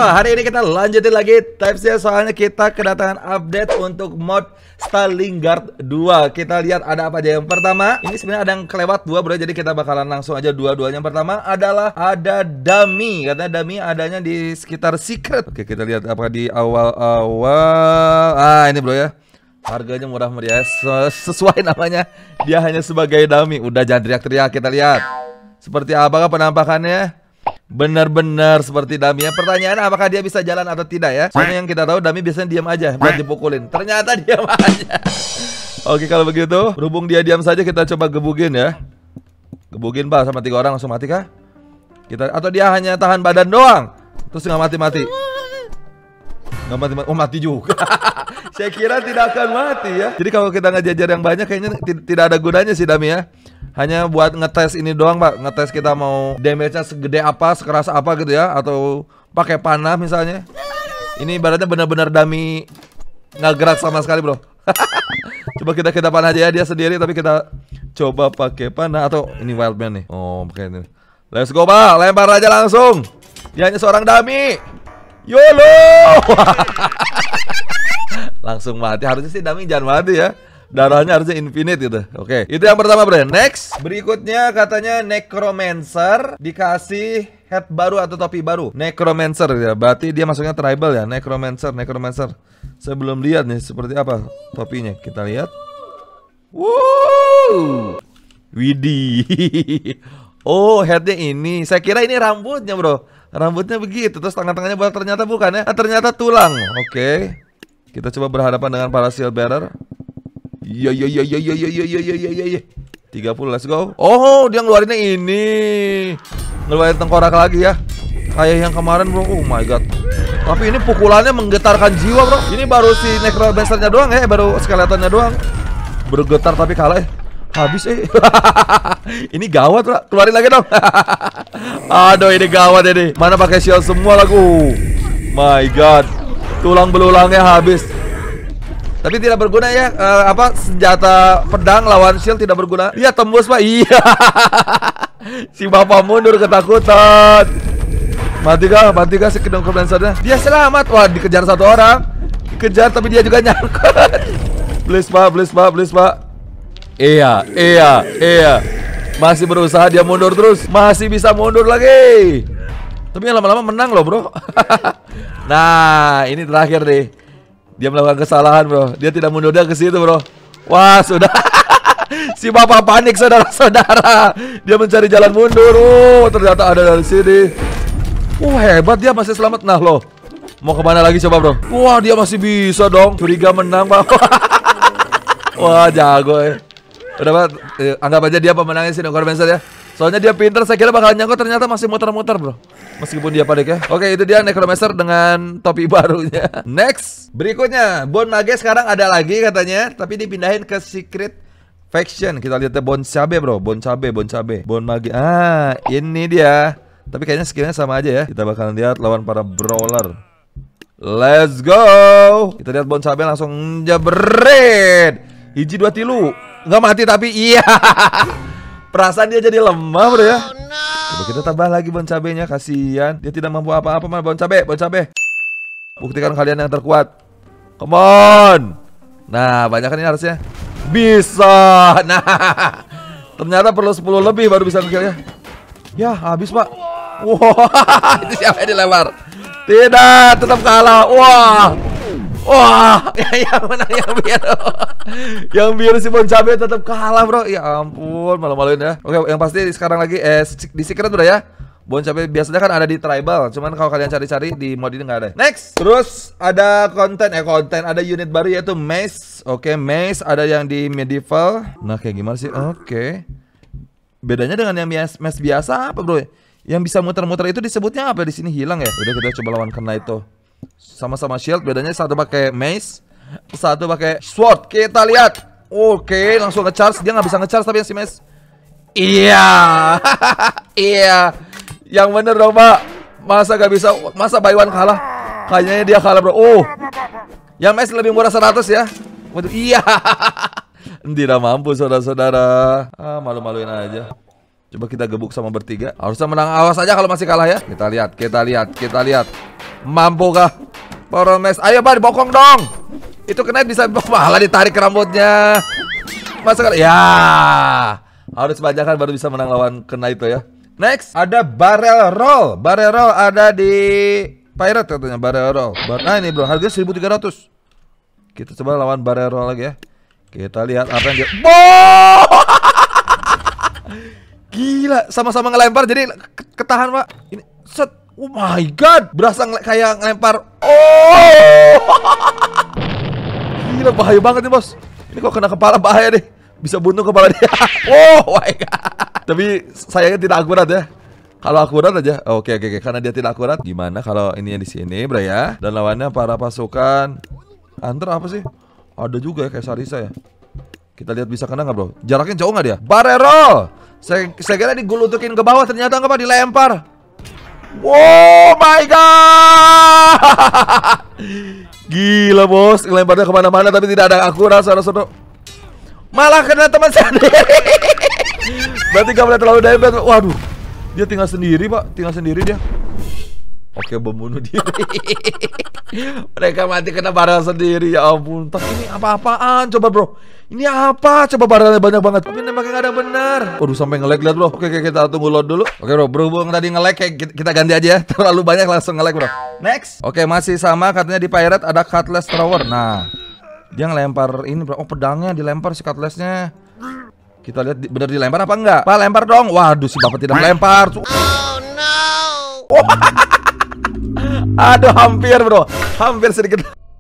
hari ini kita lanjutin lagi tipsnya, soalnya kita kedatangan update untuk mod Stalingrad 2. Kita lihat ada apa aja. Yang pertama, ini sebenarnya ada yang kelewat 2 bro, jadi kita bakalan langsung aja dua-duanya. Yang pertama adalah ada dummy. Katanya dummy adanya di sekitar secret. Oke, kita lihat apa di awal-awal. Ini bro ya. Harganya murah meriah, sesuai namanya. Dia hanya sebagai dummy. Udah jangan teriak-teriak, kita lihat seperti apakah penampakannya. Benar-benar seperti dummy. Pertanyaan apakah dia bisa jalan atau tidak ya. Soalnya yang kita tahu dummy biasanya diam aja buat dipukulin. Ternyata diam aja. Oke, kalau begitu berhubung dia diam saja, kita coba gebugin ya. Gebugin pak sama 3 orang langsung mati kah? Atau dia hanya tahan badan doang terus nggak mati-mati? Nggak mati-mati. Oh, mati juga. Saya kira tidak akan mati ya. Jadi kalau kita ngejajar yang banyak kayaknya tidak ada gunanya sih dummy ya. Hanya buat ngetes ini doang pak. Ngetes kita mau damage-nya segede apa, sekeras apa gitu ya. Atau pakai panah misalnya. Ini ibaratnya benar-benar dummy nggak gerak sama sekali bro. Coba kita panah aja ya, dia sendiri. Tapi kita coba pakai panah. Atau ini wildman nih. Oh pakai ini. Let's go pak, lempar aja langsung. Dia hanya seorang dummy. YOLO. Langsung mati. Harusnya sih dummy jangan mati ya. Darahnya harusnya infinite gitu. Oke, itu yang pertama bro. Next, berikutnya katanya Necromancer dikasih head baru atau topi baru. Necromancer ya, berarti dia masuknya tribal ya. Necromancer. Saya belum lihat nih seperti apa topinya. Kita lihat. Wow, widih. Oh, headnya ini. Saya kira ini rambutnya bro. Rambutnya begitu, terus tangan-tangannya buat, ternyata bukan ya. Ternyata tulang. Oke, kita coba berhadapan dengan para shield bearer. Iya. 30, let's go. Oh, dia ngeluarinnya ini. Ngeluarin tengkorak lagi ya. Kayak yang kemarin bro. Oh my god. Tapi ini pukulannya menggetarkan jiwa bro. Ini baru si Necromancer-nya doang ya. Baru skeletonnya doang bergetar tapi kalah ya. Habis Ini gawat bro. Keluarin lagi dong. Aduh ini gawat ini. Mana pakai shield semua lagu. My god. Tulang belulangnya habis. Tapi tidak berguna ya, senjata pedang lawan shield tidak berguna. Iya tembus pak, iya. Si bapak mundur ketakutan. Mati kah si Necromancer-nya? Dia selamat, wah dikejar 1 orang. Dikejar tapi dia juga nyangkut. Please pak. Iya. Masih berusaha dia mundur terus. Masih bisa mundur lagi. Tapi yang lama-lama menang loh bro. Nah ini terakhir nih. Dia melakukan kesalahan bro. Dia tidak mundur, dia ke situ bro. Wah sudah. Si bapak panik saudara-saudara. Dia mencari jalan mundur. Ternyata ada dari sini. Hebat, dia masih selamat. Nah loh, mau kemana lagi coba bro? Wah dia masih bisa dong. Curiga menang bang. Wah jago ya. Udah pak, anggap aja dia pemenangnya si Necromancer ya. Soalnya dia pinter, saya kira bakal nyangkut, ternyata masih muter-muter bro. Meskipun dia panik ya. Oke, itu dia Necromancer dengan topi barunya. Next, berikutnya Bon Mage sekarang ada lagi katanya, tapi dipindahin ke Secret Faction. Kita lihat Bon Cabe bro. Bon Mage. Ini dia. Tapi kayaknya skillnya sama aja ya. Kita bakalan lihat lawan para brawler. Let's go. Kita lihat Bon Cabe langsung jabret. Hiji 2 tilu. Nggak mati tapi iya. Perasaan dia jadi lemah bro ya. Coba kita tambah lagi Bon Cabe-nya. Kasihan, dia tidak mampu apa-apa. Bon Cabe. Buktikan kalian yang terkuat. Come on. Nah banyak kan ini harusnya. Bisa. Nah ternyata perlu 10 lebih baru bisa nge-kill ya. Ya habis pak. Wah itu siapa yang dilempar? Tidak, tetap kalah. Wah, yang menang yang biru. Yang biru si Bon Cabe tetap kalah bro. Ya ampun, malu-maluin ya. Oke, yang pasti sekarang lagi di secret udah ya. Bon Cabe biasanya kan ada di tribal. Cuman kalau kalian cari-cari di mod ini nggak ada. Next, terus ada konten ada unit baru yaitu Mace. Oke, Mace ada yang di medieval. Nah kayak gimana sih? Oke. Bedanya dengan yang Mace biasa apa bro? Yang bisa muter-muter itu disebutnya apa? Di sini hilang ya. Udah kita coba lawan kena itu. Sama-sama shield, bedanya satu pakai mace, satu pakai sword. Kita lihat. Oke, langsung nge-charge. Dia nggak bisa nge-charge tapi yang si mace. Iya. Iya. Yang bener dong pak. Masa gak bisa? Masa buy one kalah? Kayaknya dia kalah bro. Yang mace lebih murah 100 ya. Waduh, iya. Tidak mampu saudara-saudara. Malu-maluin aja. Coba kita gebuk sama bertiga. Harusnya menang, awas aja kalau masih kalah ya. Kita lihat. Mampukah Promes? Ayo Bang, bokong dong. Itu kena bisa malah ditarik rambutnya. Masa ya. Harus bajakan baru bisa menang lawan kena itu ya. Next ada barrel roll. Barrel roll ada di pirate katanya barrel roll. Nah ini bro, harganya 1.300. Kita coba lawan barrel roll lagi ya. Kita lihat apa yang dia. Gila, sama-sama ngelempar jadi ketahan Pak. Ini set. Oh my god, berasa kayak ngelempar. Oh. Gila, bahaya banget nih bos. Ini kok kena kepala bahaya deh. Bisa buntung kepala dia. Oh my god. Tapi sayangnya tidak akurat ya. Kalau akurat aja. Oke. Karena dia tidak akurat. Gimana kalau ini di sini bro ya. Dan lawannya para pasukan Hunter apa sih? Ada juga ya kayak Sarisa ya. Kita lihat bisa kena nggak bro? Jaraknya jauh nggak dia? Barrel. Saya kira digulutukin ke bawah, ternyata nggak Pak, dilempar. Oh my god. Gila bos, lemparnya kemana-mana tapi tidak ada akurat saudara-saudara. Malah kena teman sendiri. Berarti gak boleh terlalu dempet. Waduh, dia tinggal sendiri Pak, tinggal sendiri dia. Oke, membunuh diri. Mereka mati kena barel sendiri. Ya ampun, tapi ini apa-apaan coba bro. Ini apa? Coba barelnya banyak banget. Tapi nembaknya gak ada benar. Waduh, sampai nge-lag lihat bro. Oke, kita tunggu load dulu. Oke bro, berhubung tadi nge-lag, kita ganti aja ya. Terlalu banyak langsung nge-lag bro. Next. Oke, masih sama katanya di pirate ada cutlass thrower. Nah, dia ngelempar ini bro. Oh, pedangnya dilempar si cutlassnya. Kita lihat bener dilempar apa enggak? Pak, lempar dong. Waduh, si bapak tidak melempar. Oh no. Oh. Aduh, hampir bro. Hampir sedikit.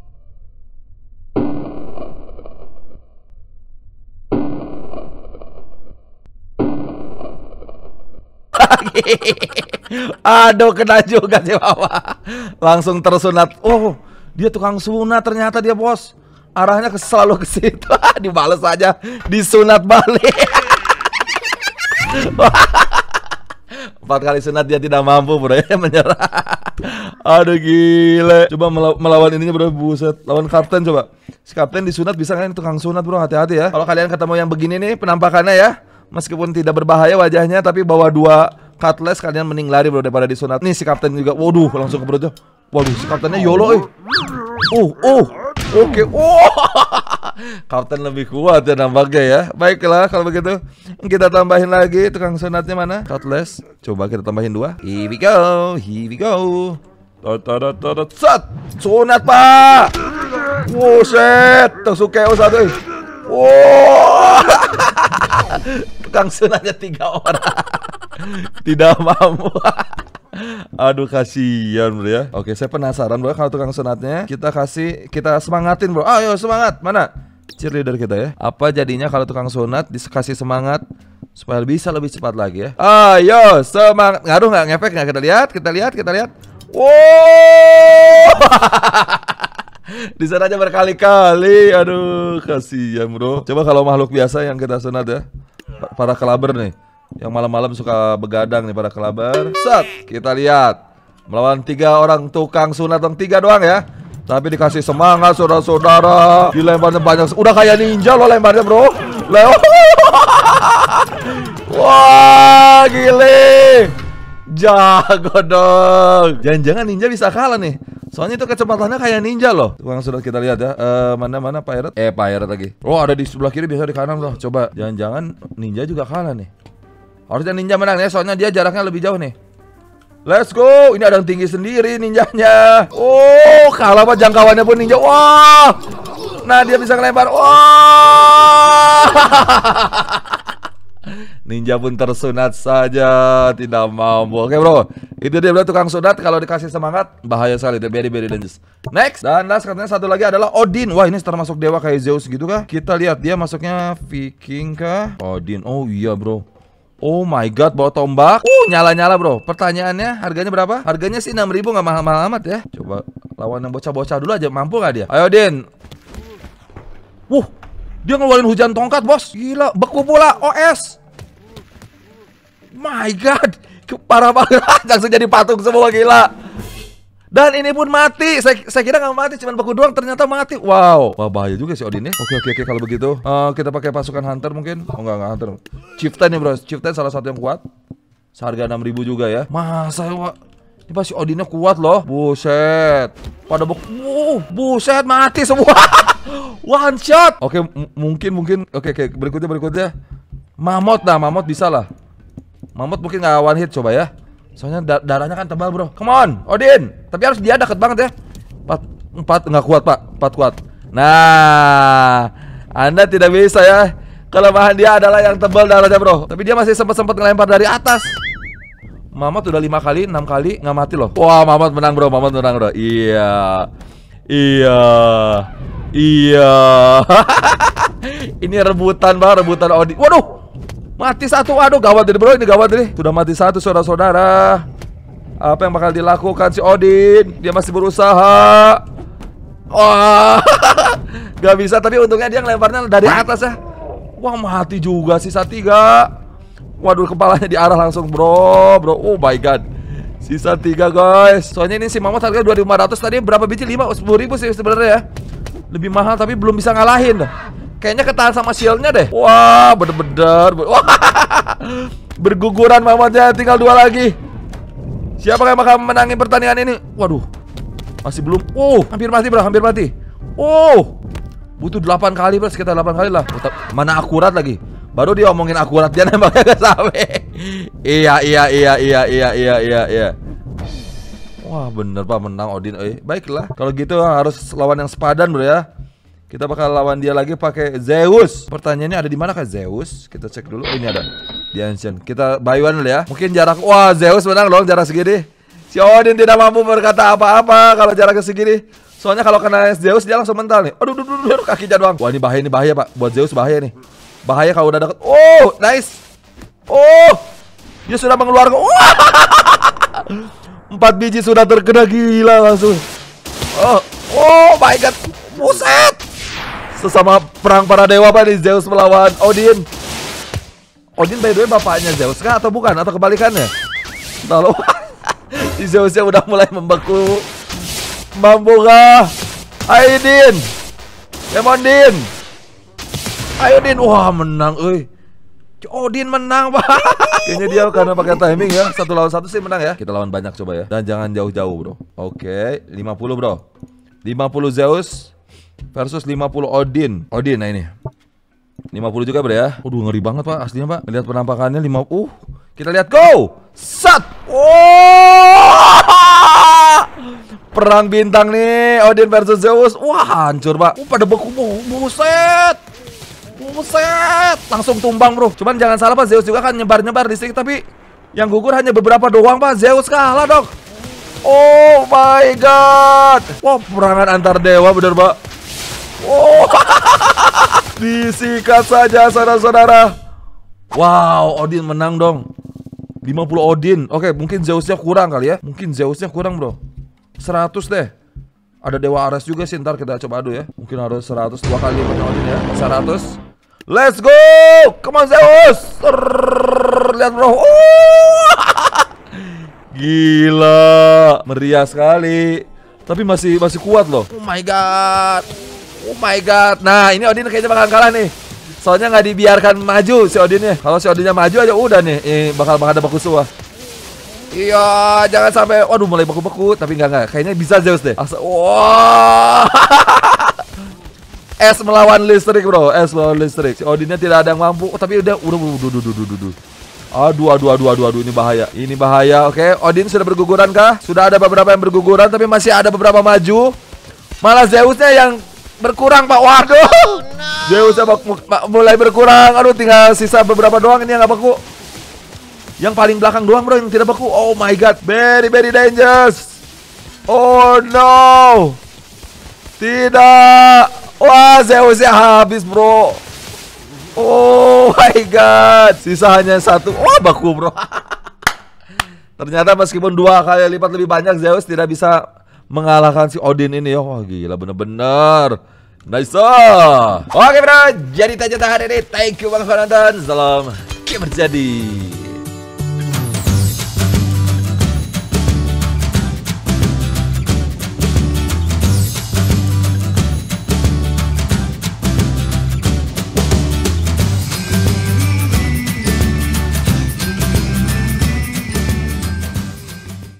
Aduh, kena juga sih bapak. Langsung tersunat. Oh, dia tukang sunat ternyata dia bos. Arahnya selalu ke situ. Dibales aja, disunat balik. 4 kali sunat dia tidak mampu bro ya, menyerah. Aduh gile. Coba melawan ininya bro, buset. Lawan kapten coba. Si kapten disunat bisa kan, tukang sunat bro, hati-hati ya. Kalau kalian ketemu yang begini nih penampakannya ya, meskipun tidak berbahaya wajahnya, tapi bawa 2 cutlass kalian mending lari bro daripada disunat. Nih si kapten juga. Waduh, langsung ke perutnya. Waduh, si kaptennya YOLO Oke. Kapten lebih kuat ya nampaknya ya. Baiklah kalau begitu. Kita tambahin lagi tukang sunatnya mana? Cutlass. Coba kita tambahin 2. Here we go. Set. Sunat Pak. Set. Tosukeo 1. Tukang sunatnya 3 orang. Tidak mampu. Aduh, kasihan bro ya. Oke, saya penasaran bro kalau tukang sunatnya kita semangatin bro. Ayo semangat. Mana cheerleader kita ya? Apa jadinya kalau tukang sunat dikasih semangat supaya bisa lebih cepat lagi ya? Ayo semangat. Ngaruh nggak, ngefek nggak? Kita lihat. Wow. Di sana aja berkali-kali. Aduh, kasihan bro. Coba kalau makhluk biasa yang kita sunat ya, para kelaber nih, yang malam-malam suka begadang nih para kelabar. Set, kita lihat melawan 3 orang tukang sunat, 3 doang ya. Tapi dikasih semangat saudara-saudara. Dilemparnya banyak. Udah kayak ninja loh lemparnya bro. Wah, gile. Jago dong. Jangan-jangan ninja bisa kalah nih. Soalnya itu kecepatannya kayak ninja loh. Tukang sunat kita lihat ya. Mana pirate? Pirate lagi. Oh, ada di sebelah kiri, biasa di kanan loh. Coba, jangan-jangan ninja juga kalah nih. Harusnya ninja menang ya, soalnya dia jaraknya lebih jauh nih. Let's go. Ini ada yang tinggi sendiri ninjanya. Oh, kalah Pak, jangkauannya pun ninja. Wah. Nah, dia bisa ngelempar. Wah. Ninja pun tersunat saja, tidak mampu. Oke bro, itu dia bro tukang sunat. Kalau dikasih semangat, bahaya sekali. Very dangerous. Next, dan last katanya satu lagi adalah Odin. Wah, ini termasuk dewa kayak Zeus gitu kah? Kita lihat dia masuknya Viking kah? Odin. Oh iya bro. Oh my god, bawa tombak. Nyala-nyala bro. Pertanyaannya harganya berapa? Harganya sih 6.000, nggak mahal-mahal amat ya. Coba lawan yang bocah-bocah dulu aja, mampu nggak dia? Ayo Din. Dia ngeluarin hujan tongkat bos. Gila, beku pula OS. My god, parah banget. Langsung jadi patung semua, gila. Dan ini pun mati. Saya kira nggak mati, cuma beku doang, ternyata mati. Wow, wah bahaya juga sih Odin ya. Oke kalau begitu kita pakai pasukan hunter mungkin. Oh enggak hunter. Chieftain nih bro, Chieftain salah satu yang kuat. Seharga 6.000 juga ya. Masa Ini pasti Odinnya kuat loh. Buset. Pada buset mati semua. One shot. Oke, mungkin. Oke, berikutnya. Mammoth bisa lah. Mammoth mungkin nggak one hit, coba ya. Soalnya darahnya kan tebal, bro. Come on, Odin. Tapi harus dia deket banget ya. 4 nggak kuat, Pak. 4 kuat. Nah, Anda tidak bisa ya. Kelemahan dia adalah yang tebal darahnya, bro. Tapi dia masih sempat ngelempar dari atas. Mammoth udah 5 kali, 6 kali nggak mati loh. Wah, Mammoth menang, bro. Iya. Ini rebutan Odin. Waduh, mati satu. Aduh, gawat ini, bro. Ini gawat ini. Sudah mati satu, saudara-saudara. Apa yang bakal dilakukan si Odin? Dia masih berusaha. Wah, gak bisa. Tapi untungnya dia ngelemparnya dari atas ya. Wah, mati juga, sisa 3. Waduh, kepalanya diarah langsung, bro. Oh my god. Sisa 3, guys. Soalnya ini si Mammoth harganya 2.500. Tadi berapa biji? 10.000 sih sebenarnya ya. Lebih mahal tapi belum bisa ngalahin. Kayaknya ketahan sama shieldnya deh. Wah, bener-bener. Wah, berguguran Mammothnya. Tinggal 2 lagi. Siapa yang bakal menangin pertandingan ini? Waduh, masih belum. Hampir mati, bro. Butuh 8 kali, bro. Sekitar 8 kali lah. Mana akurat lagi. Baru dia omongin akurat, dia nembaknya gak sampai. Iya. Wah, bener, Pak, menang Odin. Baiklah. Kalau gitu harus lawan yang sepadan, bro ya. Kita bakal lawan dia lagi pakai Zeus. Pertanyaannya ada di mana kan Zeus? Kita cek dulu. Ini ada di Ancient. Kita buy one dulu ya. Mungkin jarak. Wah, Zeus menang dong jarak segini. Si Odin tidak mampu berkata apa-apa kalau jaraknya segini. Soalnya kalau kena Zeus dia langsung mental nih. Aduh, kakinya doang. Wah, ini bahaya, Pak. Buat Zeus bahaya nih. Bahaya kalau udah deket. Oh, nice. Oh, dia sudah mengeluarkan. 4 biji sudah terkena, gila langsung. Oh my god. Buset. Sesama perang para dewa, Pak, nih Zeus melawan Odin. Odin by the way bapaknya Zeus kah atau bukan? Atau kebalikannya? Entah loh. Si Zeusnya udah mulai membeku. Mampu kah? Ayo Din. Lemon Din. Ayo Din, wah menang, Odin menang, Pak. Kayaknya dia karena pakai timing ya. 1 lawan 1 sih menang ya. Kita lawan banyak coba ya. Dan jangan jauh-jauh, bro. Oke, 50, bro. 50 Zeus versus 50 Odin. Nah ini 50 juga, bro ya. Waduh, ngeri banget, Pak, aslinya, Pak. Lihat penampakannya 50. Kita lihat, go. Sat. Perang bintang nih, Odin versus Zeus. Wah, hancur, Pak. Pada beku, buset. Langsung tumbang, bro. Cuman jangan salah, Pak, Zeus juga kan nyebar-nyebar listrik. Tapi yang gugur hanya beberapa doang, Pak. Zeus kalah dong. Oh my god. Wah, perangan antar dewa bener, Pak. Disikat saja, saudara-saudara. Wow, Odin menang dong. 50 Odin. Oke, mungkin Zeusnya kurang kali ya. Bro. 100 deh. Ada Dewa Ares juga sih, ntar kita coba adu ya. Mungkin harus 100 2 kali pakai Odin ya. 100. Let's go. Come on Zeus. Lihat, bro. Gila, meriah sekali. Tapi masih kuat loh. Oh my god. Nah, ini Odin kayaknya bakal kalah nih. Soalnya nggak dibiarkan maju si Odinnya. Kalau si Odinnya maju aja udah nih. Bakal ada baku suah. Iya, jangan sampai. Waduh, mulai beku-beku. Tapi enggak. Kayaknya bisa Zeus deh. Wah. Es melawan listrik, bro. Si Odinnya tidak ada yang mampu. Tapi udah. Aduh, ini bahaya. Oke, Odin sudah berguguran kah? Sudah ada beberapa yang berguguran, tapi masih ada beberapa maju. Malah Zeusnya yang berkurang, Pak. Waduh, Zeusnya mulai berkurang. Aduh, tinggal sisa beberapa doang ini yang nggak beku. Yang paling belakang doang, bro, yang tidak beku. Oh my god, very dangerous. Oh no, tidak. Wah, Zeusnya habis, bro. Oh my god, sisa hanya 1. Wah, baku, bro. Ternyata meskipun 2 kali lipat lebih banyak, Zeus tidak bisa mengalahkan si Odin ini ya. Wah, gila bener-bener. Nice. Oke, bro, jadi taja hari ini. Thank you banget for nonton. Salam gamer jadi.